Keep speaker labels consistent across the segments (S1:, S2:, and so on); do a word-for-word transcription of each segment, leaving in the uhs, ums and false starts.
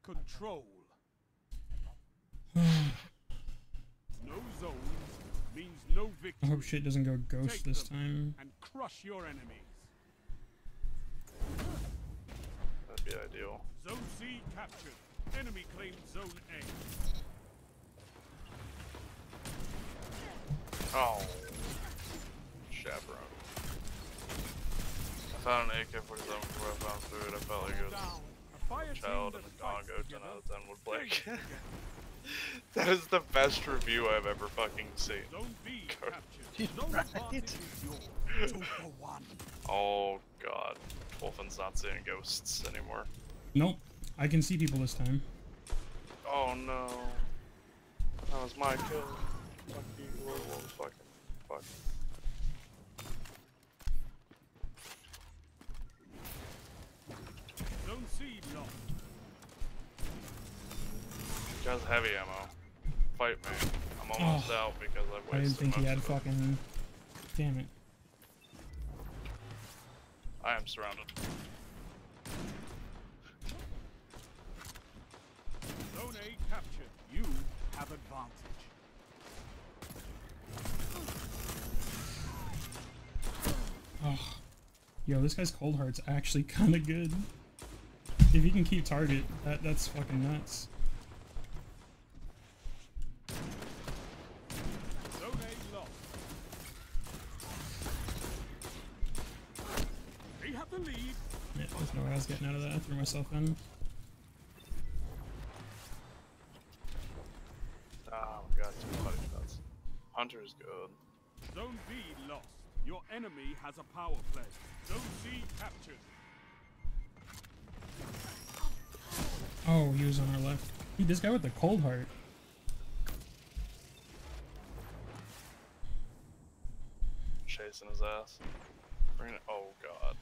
S1: control. No zones means no victory.
S2: I hope shit doesn't go ghost
S1: Take
S2: this
S1: them
S2: time.
S1: and crush your enemies.
S3: That'd be ideal.
S1: Zone C captured. Enemy claimed Zone A.
S3: Oh. Chaperone. I found an A K forty-seven before I found food. I felt like it was a child in the Congo. ten out of ten would play. That is the best review I've ever fucking seen.
S1: Zone B captured. Zone advantage is yours. Two for one.
S3: Oh god. Wolfen's not seeing ghosts anymore.
S2: Nope. I can see people this time.
S3: Oh no. That was my kill. Fuck you, werewolf. Fucking. Fuck.
S1: Zone C lost.
S3: He has heavy ammo. Fight me. I'm almost
S2: Oh,
S3: out because I've wasted
S2: I didn't think he
S3: most
S2: had
S3: of it.
S2: fucking. Damn it.
S3: I am surrounded.
S1: Zone A captured. You have advantage.
S2: Oh. Yo, this guy's cold heart's actually kind of good. If he can keep target, that that's fucking nuts.
S1: Zone A lost. They have the lead.
S2: Yeah, there's no way I was getting out of that. I threw myself in.
S3: Oh my god, two body shots. Hunter's good.
S1: Zone B lost. Your enemy has a power play. Zone C captured.
S2: Oh, he was on our left. Dude, this guy with the cold heart.
S3: Chasing his ass. Bring it. Oh god.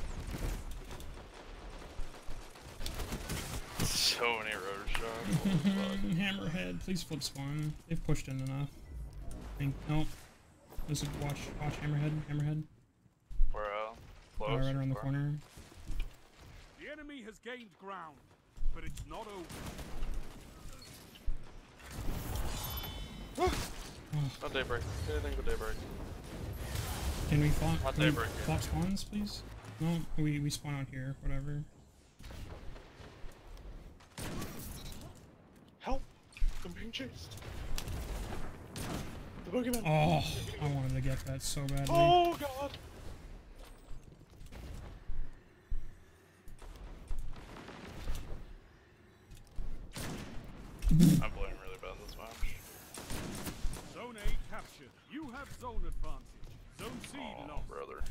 S3: So many rotor shots. Holy fuck.
S2: Hammerhead, please flip spawn. They've pushed in enough. I think. Nope. This is watch, watch Hammerhead, Hammerhead.
S3: We're uh,
S2: Uh,
S3: close.
S2: right around the
S3: Far?
S2: corner.
S1: The enemy has gained ground, but it's not over.
S2: Oh.
S3: Not daybreak. Anything but daybreak.
S2: Can we flop,
S3: Not
S2: can we
S3: daybreak, yeah.
S2: flop spawns, please? No, we, we spawn out here, whatever.
S3: Help! I'm being chased. The boogeyman.
S2: Oh, I wanted to get that so badly.
S3: Oh god! I'm playing really bad this match.
S1: Zone A captured. You have zone advantage. Zone C
S3: Oh,
S1: lost.
S3: brother.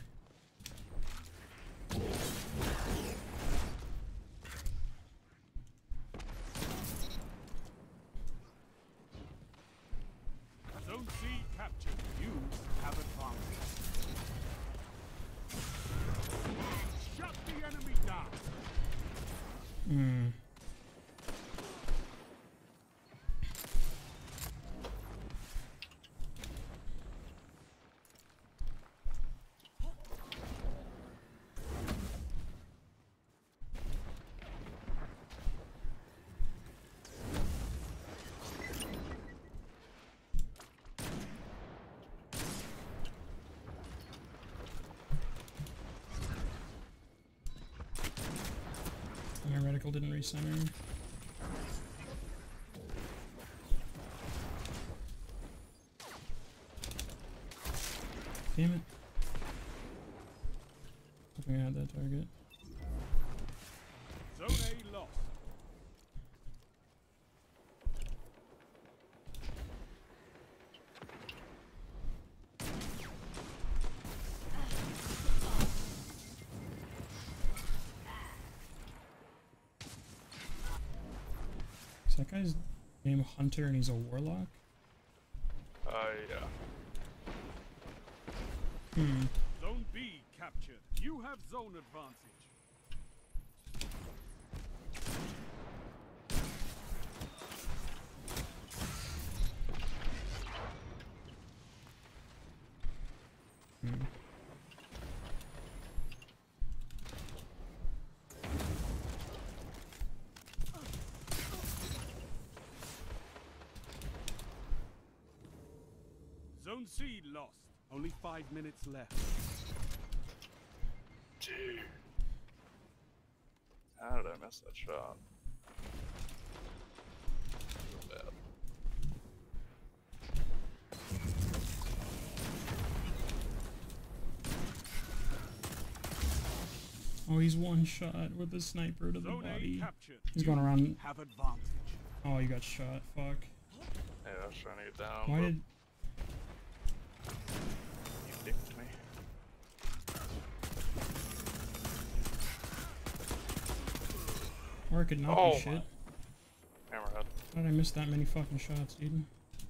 S1: Zone C captured. You have advantage. Shut the enemy down.
S2: Hmm. My reticle didn't recenter. Damn it. Hoping I had that target.
S1: Zone A lost.
S2: Is that guy's name Hunter and he's a warlock?
S3: Uh, yeah.
S2: Hmm.
S1: Zone B captured. You have zone advantage.
S2: Hmm.
S1: Zone C lost. Only five minutes left.
S3: Dude. How did I miss that shot? So bad.
S2: Oh, he's one shot with a sniper to the
S1: Zone A
S2: body.
S1: captured.
S2: He's going around.
S1: Have advantage.
S2: Oh, you got shot. Fuck.
S3: Yeah, I was trying to get down.
S2: Why
S3: but
S2: did?
S3: you dicked me?
S2: Or it could not
S3: Oh
S2: be shit.
S3: Hammerhead.
S2: How did I miss that many fucking shots, dude?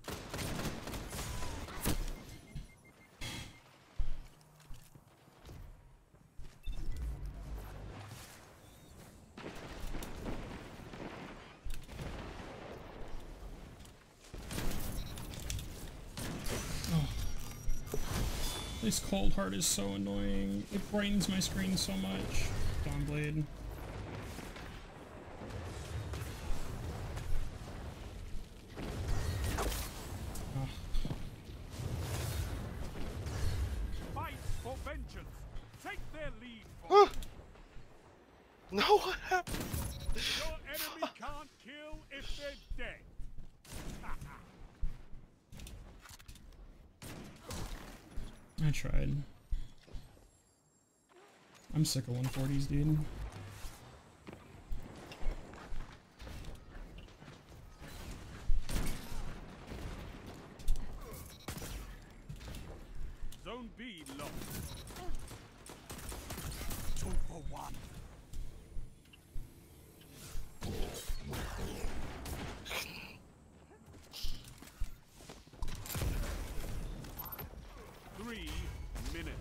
S2: This cold heart is so annoying. It brightens my screen so much. Dawnblade. Oh.
S1: Fight for vengeance. Take their lead. For
S3: No, what happened?
S1: Your enemy can't kill if they're dead.
S2: I tried. I'm sick of one forties, dude.
S1: Zone B lost. Two for one. Three minutes.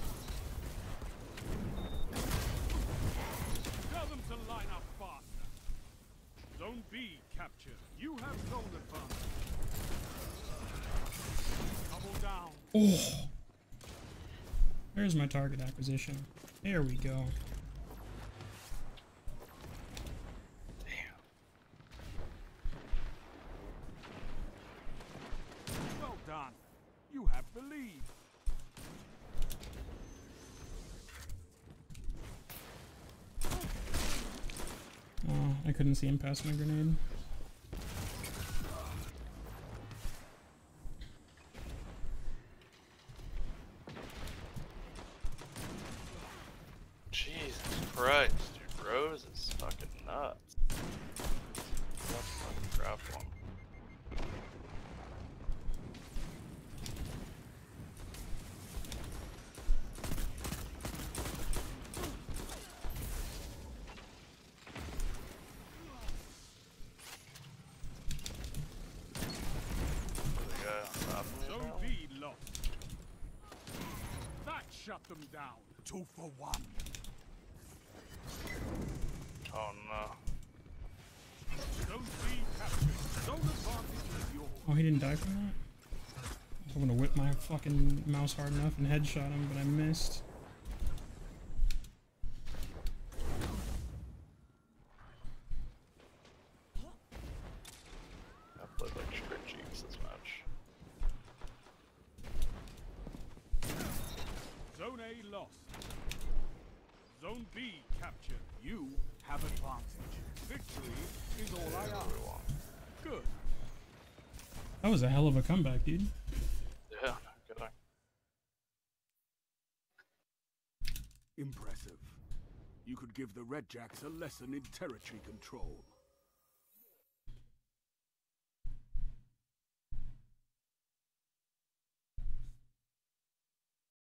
S1: Tell them to line up faster. Zone B captured. You have zone advantage. Double down.
S2: Oh! There's my target acquisition. There we go.
S1: Well done. You have the lead.
S2: Oh, I couldn't see him pass my grenade.
S3: Jesus Christ, dude, Rose is fucking nuts. Let's fucking grab one. There's a guy on top of me
S1: Zone
S3: apparently.
S1: B lost. That shut them down. Two for one.
S3: Oh no.
S1: Zone C captured. Zone advantage is yours.
S2: Oh, he didn't die from that? I was hoping to whip my fucking mouse hard enough and headshot him, but I missed.
S3: I played like straight cheeks this match.
S1: Zone A lost. Zone B captured. You have advantage. Victory is all I
S3: Yeah,
S1: ask.
S3: we won.
S1: Good.
S2: That was a hell of a comeback, dude.
S3: Yeah, no kidding.
S1: Impressive. You could give the Red Jacks a lesson in territory control.